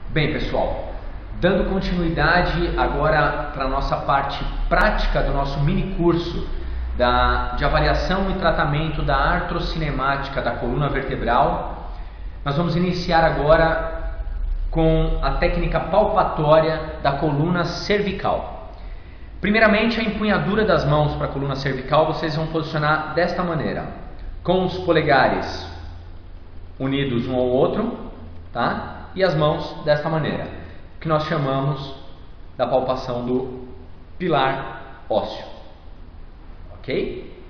Bem, pessoal, dando continuidade agora para a nossa parte prática do nosso mini curso de avaliação e tratamento da artrocinemática da coluna vertebral, nós vamos iniciar agora com a técnica palpatória da coluna cervical. Primeiramente, a empunhadura das mãos para a coluna cervical vocês vão posicionar desta maneira, com os polegares unidos um ao outro, tá? E as mãos desta maneira, que nós chamamos da palpação do pilar ósseo, ok?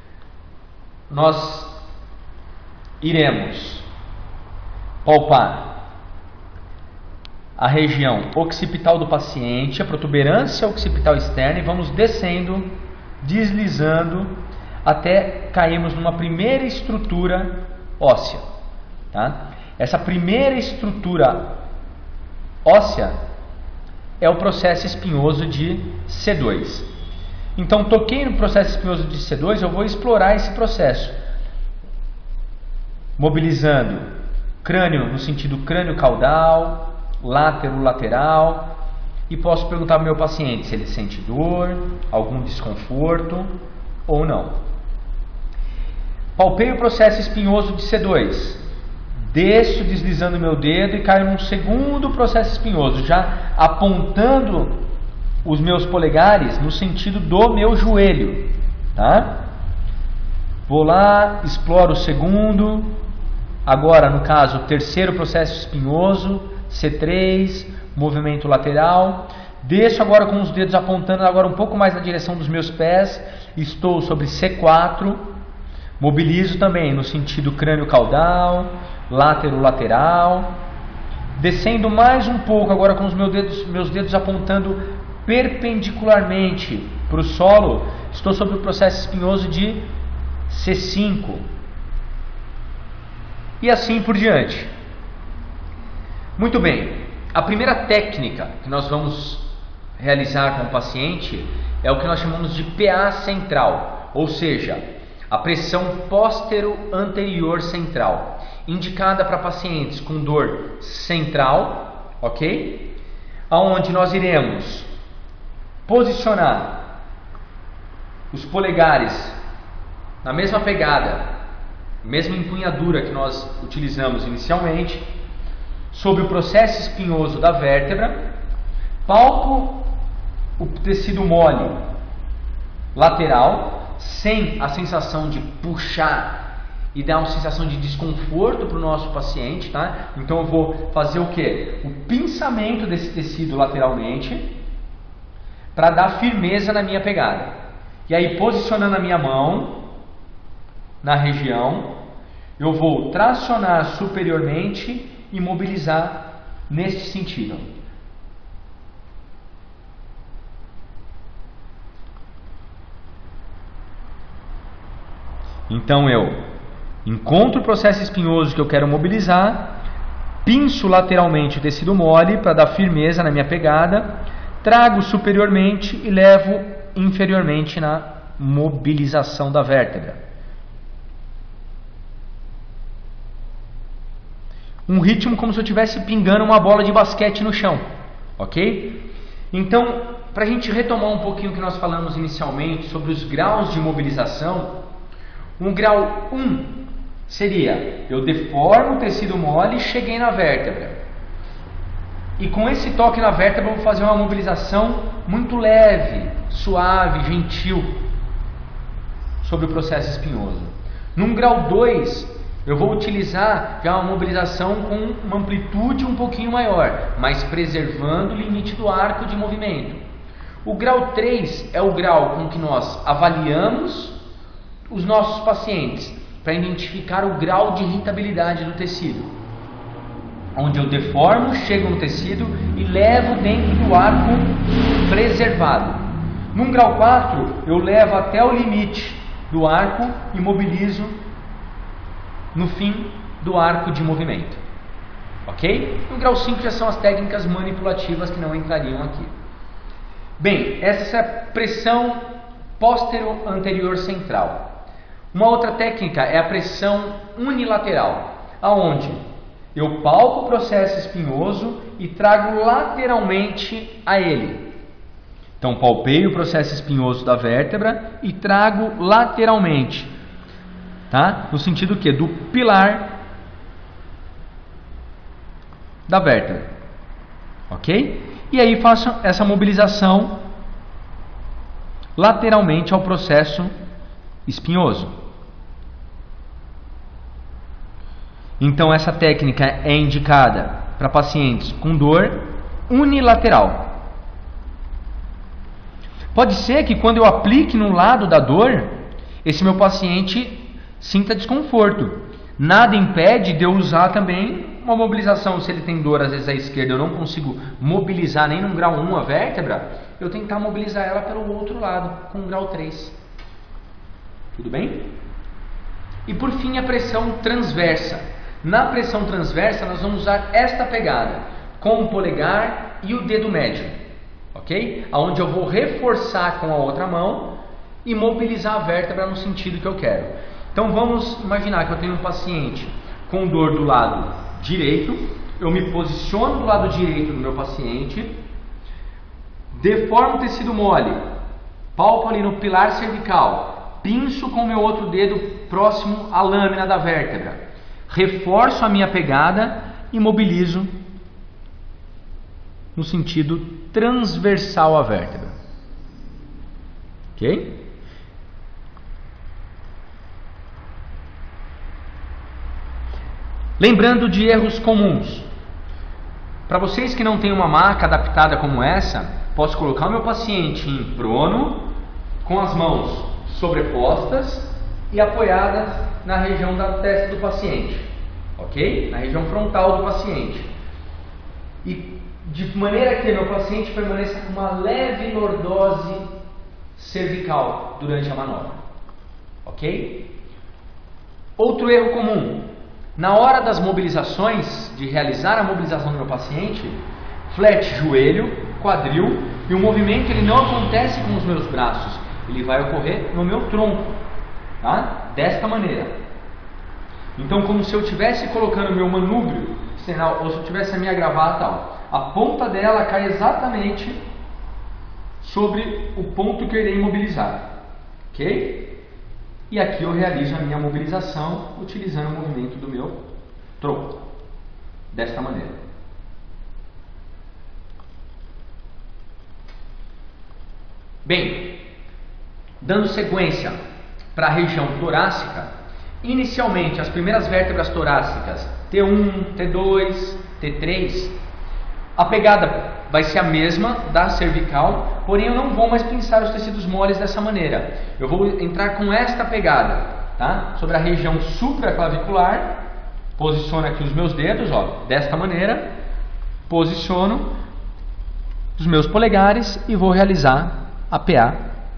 Nós iremos palpar a região occipital do paciente, a protuberância occipital externa, e vamos descendo, deslizando, até cairmos numa primeira estrutura óssea, tá? Essa primeira estrutura óssea é o processo espinhoso de C2. Então, toquei no processo espinhoso de C2, eu vou explorar esse processo, mobilizando crânio no sentido crânio-caudal, látero-lateral, e posso perguntar ao meu paciente se ele sente dor, algum desconforto ou não. Palpei o processo espinhoso de C2. Desço deslizando meu dedo e caio num segundo processo espinhoso, já apontando os meus polegares no sentido do meu joelho, tá? Vou lá, exploro o segundo, agora no caso o terceiro processo espinhoso, C3, movimento lateral. Desço agora com os dedos apontando agora um pouco mais na direção dos meus pés, estou sobre C4, mobilizo também no sentido crânio-caudal, látero-lateral, descendo mais um pouco agora com os meus dedos apontando perpendicularmente para o solo, estou sobre o processo espinhoso de C5 e assim por diante. Muito bem, a primeira técnica que nós vamos realizar com o paciente é o que nós chamamos de PA central, ou seja, a pressão póstero-anterior central, indicada para pacientes com dor central, ok? Aonde nós iremos posicionar os polegares na mesma pegada, mesma empunhadura que nós utilizamos inicialmente, sobre o processo espinhoso da vértebra, palpo o tecido mole lateral, sem a sensação de puxar e dar uma sensação de desconforto para o nosso paciente, tá? Então eu vou fazer o que? O pinçamento desse tecido lateralmente para dar firmeza na minha pegada. E aí, posicionando a minha mão na região, eu vou tracionar superiormente e mobilizar neste sentido. Então eu encontro o processo espinhoso que eu quero mobilizar, pinço lateralmente o tecido mole para dar firmeza na minha pegada, trago superiormente e levo inferiormente na mobilização da vértebra. Um ritmo como se eu estivesse pingando uma bola de basquete no chão, ok? Então, para a gente retomar um pouquinho o que nós falamos inicialmente sobre os graus de mobilização, um grau 1 seria, eu deformo o tecido mole e cheguei na vértebra. E com esse toque na vértebra eu vou fazer uma mobilização muito leve, suave, gentil sobre o processo espinhoso. Num grau 2, eu vou utilizar já uma mobilização com uma amplitude um pouquinho maior, mas preservando o limite do arco de movimento. O grau 3 é o grau com que nós avaliamos os nossos pacientes para identificar o grau de irritabilidade do tecido, onde eu deformo, chego no tecido e levo dentro do arco preservado. Num grau 4, eu levo até o limite do arco e mobilizo no fim do arco de movimento, ok? No grau 5 já são as técnicas manipulativas que não entrariam aqui. Bem, essa é a pressão póstero-anterior central. Uma outra técnica é a pressão unilateral, aonde eu palpo o processo espinhoso e trago lateralmente a ele. Então, palpei o processo espinhoso da vértebra e trago lateralmente, tá? No sentido que do pilar da vértebra, ok? E aí faço essa mobilização lateralmente ao processo espinhoso. Então essa técnica é indicada para pacientes com dor unilateral. Pode ser que quando eu aplique no lado da dor, esse meu paciente sinta desconforto. Nada impede de eu usar também uma mobilização. Se ele tem dor às vezes à esquerda, eu não consigo mobilizar nem no grau 1 a vértebra, eu tentar mobilizar ela pelo outro lado, com o grau 3. Tudo bem? E por fim a pressão transversa. Na pressão transversa nós vamos usar esta pegada, com o polegar e o dedo médio, ok? Onde eu vou reforçar com a outra mão e mobilizar a vértebra no sentido que eu quero. Então vamos imaginar que eu tenho um paciente com dor do lado direito, eu me posiciono do lado direito do meu paciente, deformo o tecido mole, palpo ali no pilar cervical, pinço com o meu outro dedo próximo à lâmina da vértebra, reforço a minha pegada e mobilizo no sentido transversal à vértebra. Ok? Lembrando de erros comuns. Para vocês que não têm uma maca adaptada como essa, posso colocar o meu paciente em prono, com as mãos sobrepostas e apoiadas na região da testa do paciente, ok? Na região frontal do paciente. E de maneira que meu paciente permaneça com uma leve lordose cervical durante a manobra, ok? Outro erro comum. Na hora das mobilizações, de realizar a mobilização do meu paciente, flat joelho, quadril, e o movimento ele não acontece com os meus braços, ele vai ocorrer no meu tronco, tá? Desta maneira. Então, como se eu estivesse colocando meu manúbrio, ou se eu tivesse a minha gravata, ó, a ponta dela cai exatamente sobre o ponto que eu irei mobilizar, ok? E aqui eu realizo a minha mobilização utilizando o movimento do meu tronco, desta maneira. Bem, dando sequência para a região torácica, inicialmente as primeiras vértebras torácicas, T1, T2, T3, a pegada vai ser a mesma da cervical, porém eu não vou mais pinçar os tecidos moles dessa maneira. Eu vou entrar com esta pegada, tá? Sobre a região supraclavicular, posiciono aqui os meus dedos, ó, desta maneira, posiciono os meus polegares e vou realizar a PA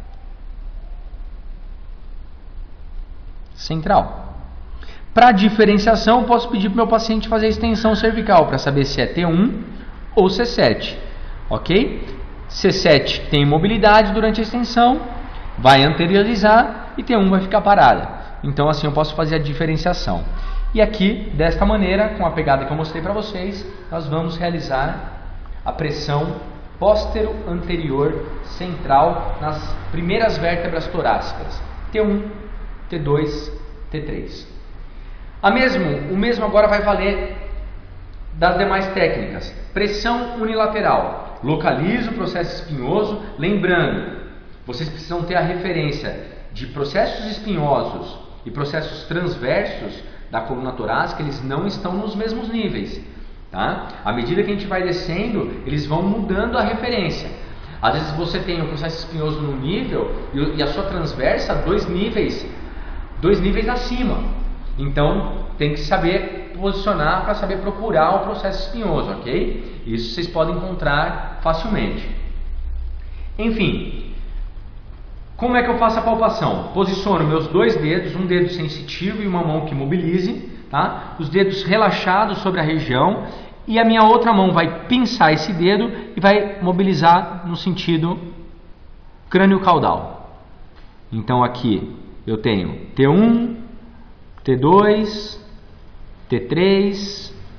central. Para diferenciação, eu posso pedir para o meu paciente fazer a extensão cervical para saber se é T1 ou C7, ok? C7 tem mobilidade durante a extensão, vai anteriorizar e T1 vai ficar parada. Então assim eu posso fazer a diferenciação. E aqui, desta maneira, com a pegada que eu mostrei para vocês, nós vamos realizar a pressão póstero-anterior central nas primeiras vértebras torácicas, T1, T2, T3. O mesmo agora vai valer das demais técnicas. Pressão unilateral. Localizo o processo espinhoso. Lembrando, vocês precisam ter a referência de processos espinhosos e processos transversos da coluna torácica, eles não estão nos mesmos níveis, tá? À medida que a gente vai descendo, eles vão mudando a referência. Às vezes você tem o processo espinhoso num nível e a sua transversa dois níveis acima. Então tem que saber posicionar para saber procurar o processo espinhoso, ok? Isso vocês podem encontrar facilmente. Enfim, como é que eu faço a palpação? Posiciono meus dois dedos, um dedo sensitivo e uma mão que mobilize, tá? Os dedos relaxados sobre a região e a minha outra mão vai pinçar esse dedo e vai mobilizar no sentido crânio-caudal. Então aqui eu tenho T1, T2, T3,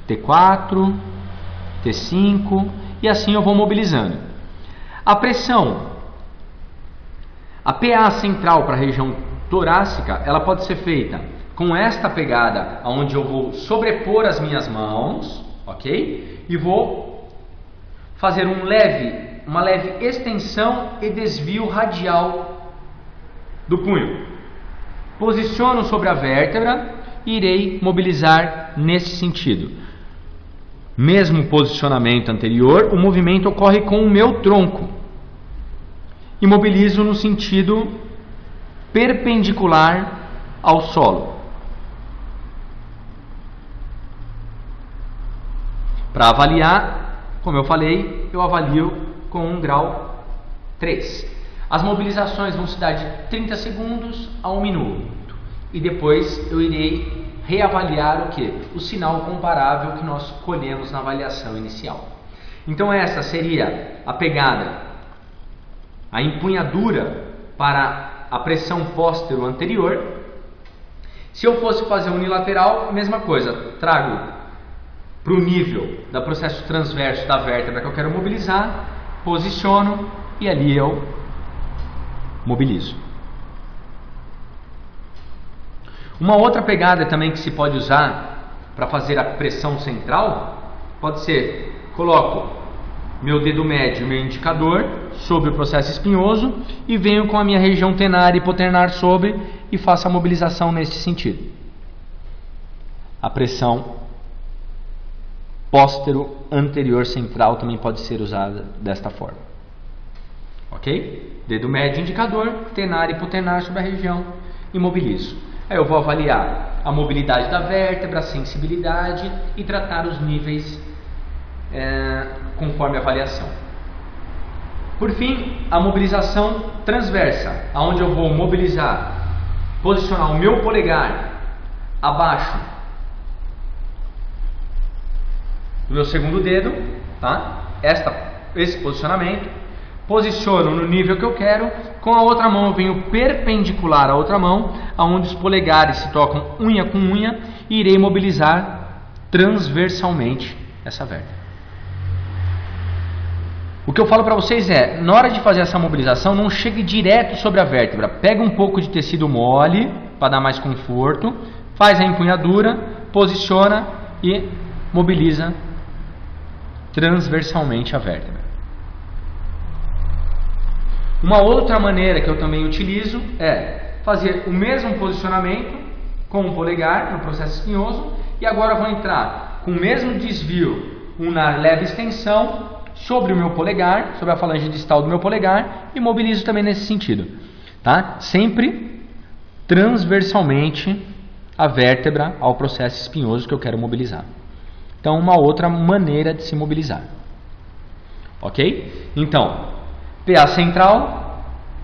T4, T5 e assim eu vou mobilizando. A pressão, a PA central para a região torácica, ela pode ser feita com esta pegada, onde eu vou sobrepor as minhas mãos, ok? E vou fazer uma leve extensão e desvio radial do punho. Posiciono sobre a vértebra e irei mobilizar nesse sentido. Mesmo posicionamento anterior, o movimento ocorre com o meu tronco. E mobilizo no sentido perpendicular ao solo. Para avaliar, como eu falei, eu avalio com um grau 3. As mobilizações vão se dar de 30 segundos a 1 minuto. E depois eu irei reavaliar o que? O sinal comparável que nós colhemos na avaliação inicial. Então essa seria a pegada, a empunhadura para a pressão póstero anterior. Se eu fosse fazer unilateral, a mesma coisa, trago para o nível do processo transverso da vértebra que eu quero mobilizar, posiciono e ali eu mobilizo. Uma outra pegada também que se pode usar para fazer a pressão central, pode ser, coloco meu dedo médio e meu indicador sobre o processo espinhoso e venho com a minha região tenar e hipoternar sobre e faço a mobilização nesse sentido. A pressão póstero anterior central também pode ser usada desta forma. Ok? Dedo médio indicador, tenar e hipoternar sobre a região e mobilizo. Aí eu vou avaliar a mobilidade da vértebra, a sensibilidade e tratar os níveis conforme a avaliação. Por fim, a mobilização transversa, onde eu vou mobilizar, posicionar o meu polegar abaixo do meu segundo dedo, tá? Esse posicionamento, posiciono no nível que eu quero, com a outra mão eu venho perpendicular à outra mão, onde os polegares se tocam unha com unha, e irei mobilizar transversalmente essa vértebra. O que eu falo para vocês é, na hora de fazer essa mobilização, não chegue direto sobre a vértebra, pega um pouco de tecido mole, para dar mais conforto, faz a empunhadura, posiciona e mobiliza transversalmente a vértebra. Uma outra maneira que eu também utilizo é fazer o mesmo posicionamento com o polegar no processo espinhoso e agora eu vou entrar com o mesmo desvio, uma leve extensão sobre o meu polegar, sobre a falange distal do meu polegar e mobilizo também nesse sentido, tá? Sempre transversalmente a vértebra ao processo espinhoso que eu quero mobilizar. Então, uma outra maneira de se mobilizar. Ok? Então, PA central,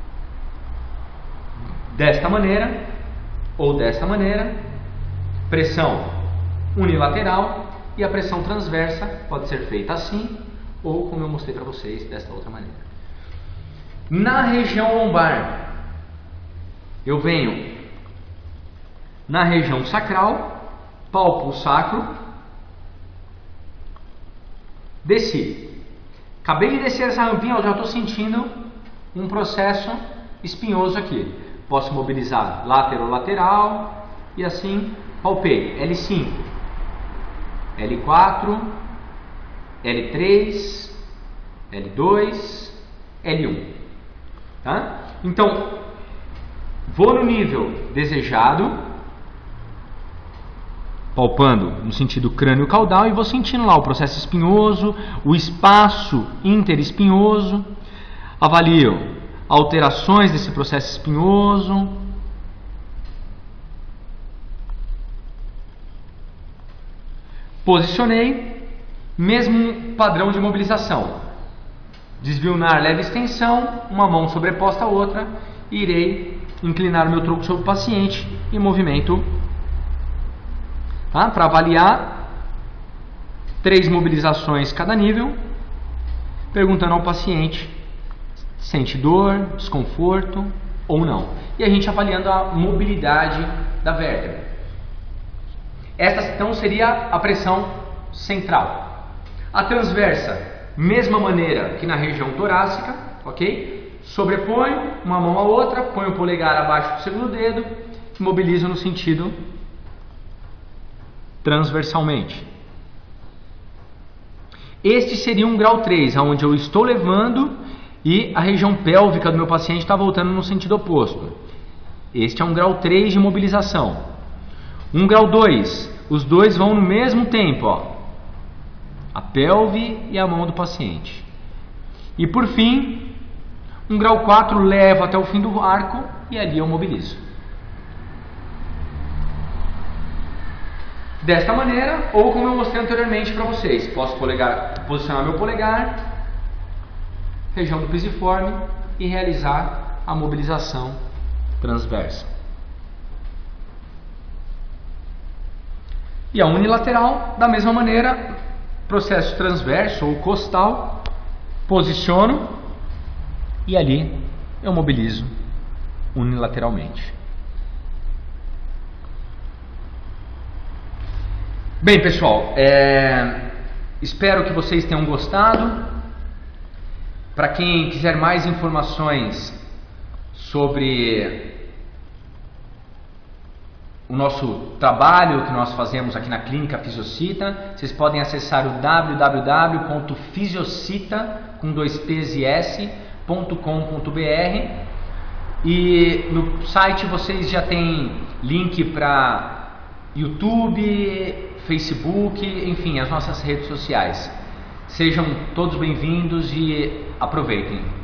desta maneira, ou desta maneira, pressão unilateral e a pressão transversa pode ser feita assim, ou como eu mostrei para vocês, desta outra maneira. Na região lombar, eu venho na região sacral, palpo o sacro, desci. Acabei de descer essa rampinha, eu já estou sentindo um processo espinhoso aqui. Posso mobilizar lateral e assim palpei. L5, L4, L3, L2, L1. Tá? Então, vou no nível desejado, palpando no sentido crânio-caudal e vou sentindo lá o processo espinhoso, o espaço interespinhoso, avalio alterações desse processo espinhoso, posicionei, mesmo padrão de mobilização, desvio na leve extensão, uma mão sobreposta à outra, e irei inclinar o meu tronco sobre o paciente e movimento. Tá? Para avaliar 3 mobilizações cada nível, perguntando ao paciente se sente dor, desconforto ou não. E a gente avaliando a mobilidade da vértebra. Esta então seria a pressão central. A transversa, mesma maneira que na região torácica, ok? Sobreponho uma mão à outra, ponho o polegar abaixo do segundo dedo, mobilizo no sentido transversalmente. Este seria um grau 3, onde eu estou levando e a região pélvica do meu paciente está voltando no sentido oposto. Este é um grau 3 de mobilização. Um grau 2, os dois vão no mesmo tempo, ó. A pelve e a mão do paciente. E por fim, um grau 4 levo até o fim do arco e ali eu mobilizo. Desta maneira, ou como eu mostrei anteriormente para vocês, posso posicionar meu polegar, região do pisiforme e realizar a mobilização transversa. E a unilateral, da mesma maneira, processo transverso ou costal, posiciono e ali eu mobilizo unilateralmente. Bem, pessoal, espero que vocês tenham gostado. Para quem quiser mais informações sobre o nosso trabalho que nós fazemos aqui na Clínica Fisiocita, vocês podem acessar o www.fisiocita.com.br e no site vocês já tem link para YouTube, Facebook, enfim, as nossas redes sociais. Sejam todos bem-vindos e aproveitem.